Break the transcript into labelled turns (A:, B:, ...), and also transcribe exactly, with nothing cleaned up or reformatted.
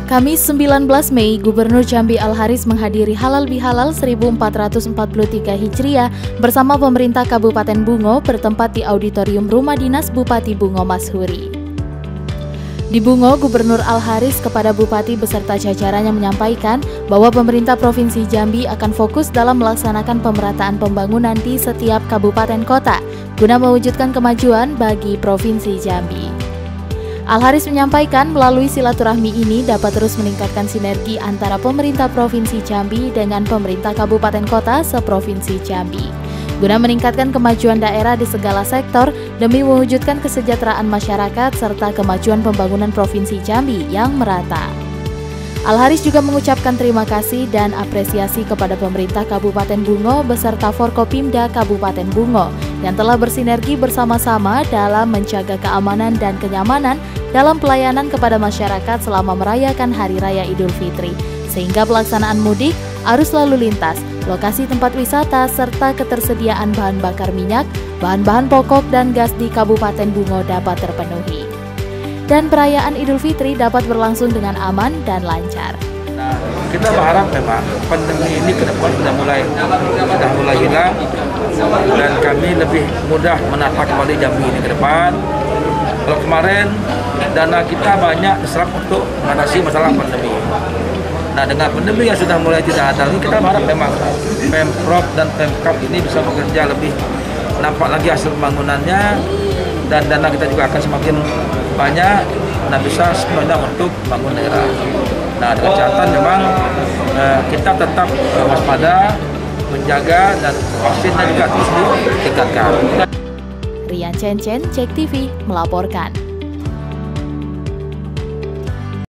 A: Kamis sembilan belas Mei, Gubernur Jambi Al-Haris menghadiri Halal Bihalal seribu empat ratus empat puluh tiga Hijriah bersama pemerintah Kabupaten Bungo bertempat di Auditorium Rumah Dinas Bupati Bungo Mashuri. Di Bungo, Gubernur Al-Haris kepada Bupati beserta jajarannya menyampaikan bahwa pemerintah Provinsi Jambi akan fokus dalam melaksanakan pemerataan pembangunan di setiap kabupaten kota guna mewujudkan kemajuan bagi Provinsi Jambi. Al-Haris menyampaikan melalui silaturahmi ini dapat terus meningkatkan sinergi antara pemerintah Provinsi Jambi dengan pemerintah kabupaten kota seprovinsi Jambi, guna meningkatkan kemajuan daerah di segala sektor demi mewujudkan kesejahteraan masyarakat serta kemajuan pembangunan Provinsi Jambi yang merata. Al-Haris juga mengucapkan terima kasih dan apresiasi kepada pemerintah Kabupaten Bungo beserta Forkopimda Kabupaten Bungo yang telah bersinergi bersama-sama dalam menjaga keamanan dan kenyamanan dalam pelayanan kepada masyarakat selama merayakan Hari Raya Idul Fitri, sehingga pelaksanaan mudik, arus lalu lintas, lokasi tempat wisata, serta ketersediaan bahan bakar minyak, bahan-bahan pokok dan gas di Kabupaten Bungo dapat terpenuhi. Dan perayaan Idul Fitri dapat berlangsung dengan aman dan lancar.
B: Nah, kita berharap memang pandemi ini ke depan sudah mulai sudah mulai hilang dan kami lebih mudah menata kembali Jambi ini ke depan. Kalau kemarin dana kita banyak diserap untuk mengatasi masalah pandemi. Nah, dengan pandemi yang sudah mulai tidak ada ini, kita berharap memang Pemprov dan Pemkab ini bisa bekerja lebih nampak lagi hasil pembangunannya dan dana kita juga akan semakin banyak, nah bisa sepenuhnya untuk bangun daerah. Nah, dengan catatan memang eh, kita tetap eh, waspada, menjaga dan vaksinnya juga terus ditingkatkan.
A: Rian Chen Chen, Cek T V melaporkan.